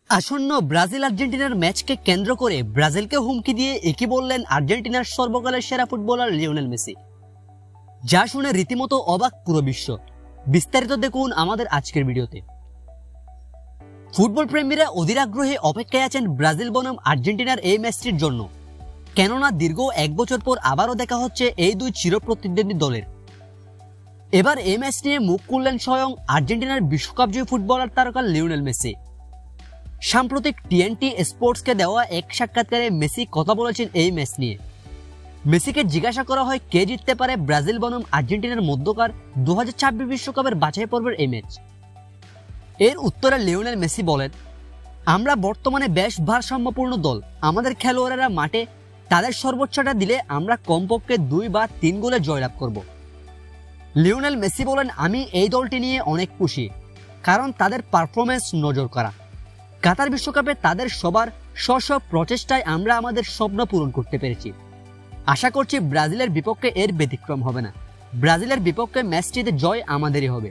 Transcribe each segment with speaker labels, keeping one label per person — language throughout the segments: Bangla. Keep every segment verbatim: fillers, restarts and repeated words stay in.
Speaker 1: আসন্ন ব্রাজিল আর্জেন্টিনার ম্যাচকে কেন্দ্র করে ব্রাজিলকে হুমকি দিয়ে একই বললেন আর্জেন্টিনার সর্বকালের সেরা ফুটবলার লিওনেল মেসি। যা শুনে রীতিমতো অবাক পুরো বিশ্ব। বিস্তারিত দেখুন আমাদের আজকের ভিডিওতে। ফুটবল প্রেমীরা অধীর আগ্রহে অপেক্ষায় আছেন ব্রাজিল বনাম আর্জেন্টিনার এই ম্যাচটির জন্য, কেননা দীর্ঘ এক বছর পর আবারও দেখা হচ্ছে এই দুই চিরপ্রতিদ্বন্দ্বী দলের। এবার এই ম্যাচ নিয়ে মুখ খুললেন স্বয়ং আর্জেন্টিনার বিশ্বকাপ জয়ী ফুটবলার তারকা লিওনেল মেসি। সাম্প্রতিক টিএনটি স্পোর্টসকে দেওয়া এক সাক্ষাৎকারে মেসি কথা বলেছেন এই ম্যাচ নিয়ে। মেসিকে জিজ্ঞাসা করা হয় কে জিততে পারে ব্রাজিল বনাম আর্জেন্টিনার মধ্যকার দু হাজার ছাব্বিশ বিশ্বকাপের বাছাই পর্বের এই ম্যাচ। এর উত্তরে লিওনেল মেসি বলেন, আমরা বর্তমানে বেশ ভারসাম্যপূর্ণ দল। আমাদের খেলোয়াড়েরা মাঠে তাদের সর্বোচ্চটা দিলে আমরা কমপক্ষে দুই বা তিন গোলে জয়লাভ করব। লিওনেল মেসি বলেন, আমি এই দলটি নিয়ে অনেক খুশি, কারণ তাদের পারফরমেন্স নজর করা। কাতার বিশ্বকাপে তাদের সবার স্ব স্ব প্রচেষ্টায় আমরা আমাদের স্বপ্ন পূরণ করতে পেরেছি। আশা করছি ব্রাজিলের বিপক্ষে এর ব্যতিক্রম হবে না। ব্রাজিলের বিপক্ষে ম্যাচটিতে জয় আমাদেরই হবে।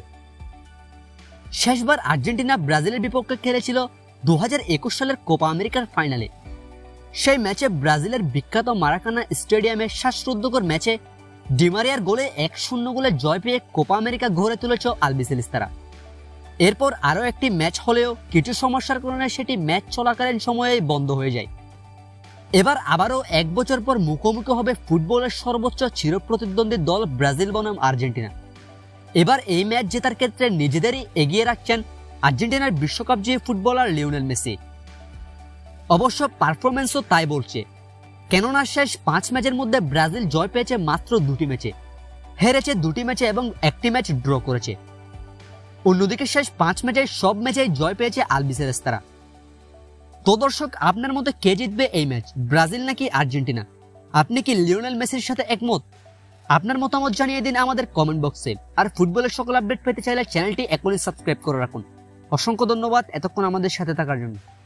Speaker 1: শেষবার আর্জেন্টিনা ব্রাজিলের বিপক্ষে খেলেছিল দু হাজার একুশ সালের কোপা আমেরিকার ফাইনালে। সেই ম্যাচে ব্রাজিলের বিখ্যাত মারাকানা স্টেডিয়ামে শ্বাসরুদ্ধকর ম্যাচে ডিমারিয়ার গোলে এক শূন্য গোলে জয় পেয়ে কোপা আমেরিকা ঘরে তুলেছে আলবিসেলিস্তারা। এরপর আরও একটি ম্যাচ হলেও কিছু সমস্যার কারণে সেটি ম্যাচ চলাকালীন সময়েই বন্ধ হয়ে যায়। এবার আবারও এক বছর পর মুখোমুখি হবে ফুটবলের সর্বোচ্চ চিরপ্রতিদ্বন্দ্বী দল ব্রাজিল বনাম আর্জেন্টিনা। এবার এই ম্যাচ জেতার ক্ষেত্রে নিজেদেরই এগিয়ে রাখছেন আর্জেন্টিনার বিশ্বকাপ জয়ী ফুটবলার লিওনেল মেসি। অবশ্য পারফরমেন্সও তাই বলছে, কেননা শেষ পাঁচ ম্যাচের মধ্যে ব্রাজিল জয় পেয়েছে মাত্র দুটি ম্যাচে, হেরেছে দুটি ম্যাচে এবং একটি ম্যাচ ড্র করেছে। অন্যদিকে শেষ পাঁচ ম্যাচে সব ম্যাচেই জয় পেয়েছে আলবিসেলেস্তারা। তো দর্শক, আপনার মতে কে জিতবে এই ম্যাচ, ব্রাজিল নাকি আর্জেন্টিনা? আপনি কি লিওনেল মেসির সাথে একমত? আপনার মতামত জানিয়ে দিন আমাদের কমেন্ট বক্সে। আর ফুটবলের সকল আপডেট পেতে চাইলে চ্যানেলটি এখনই সাবস্ক্রাইব করে রাখুন। অসংখ্য ধন্যবাদ এতক্ষণ আমাদের সাথে থাকার জন্য।